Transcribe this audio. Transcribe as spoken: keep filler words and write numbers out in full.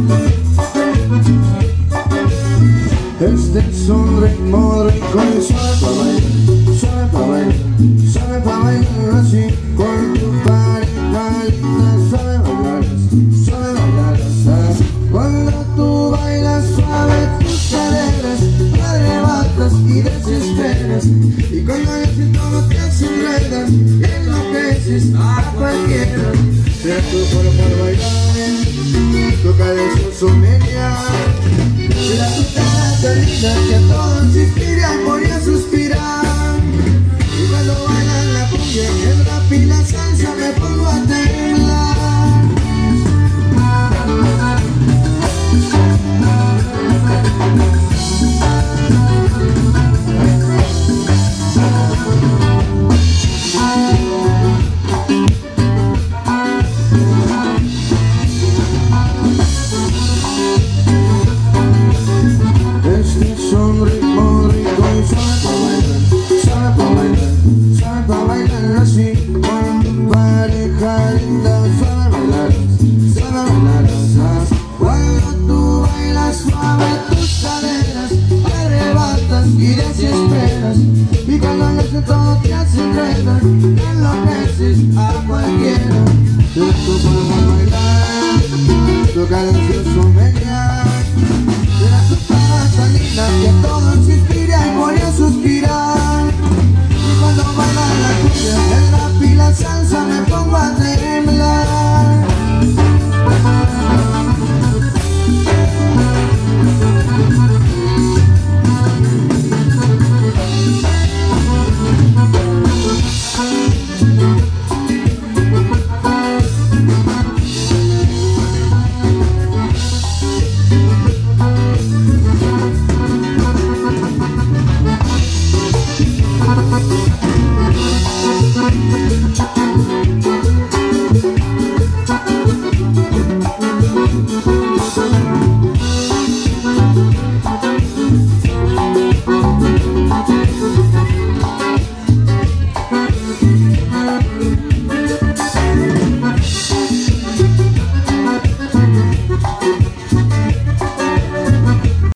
Este es un ritmo rico y suave pa' bailar, suave pa' bailar, suave pa' bailar así. Con tu pareja linda, suave bailarás, suave bailarás. Cuando tú bailas suave tus caderas, te arrebatas y desesperas. Y cuando yo siento como te enredas, enloqueces a cualquiera. Será tu cuerpo al bailar, tu cabeza somenear. Será tu cara tan linda que a todos inspira y pone a suspirar. Y cuando bailan la cumbia, el rap y la salsa me pongo a temblar. Este es un ritmo rico y suave pa' bailar, suave pa' bailar, suave pa' bailar así. Con tu pareja linda, suave bailarás, suave bailarás. Cuando tú bailas suave tus caderas, te arrebatas y desesperas. Y cuando yo sé todo te hace enredar, enloqueces a cualquiera. Será tu cuerpo al bailar, tu cadencia somenear. Será tu cara tan linda que a todos inspira y pone a suspirar. Y cuando baila la cumbia, el rap y la salsa me pongo a temblar.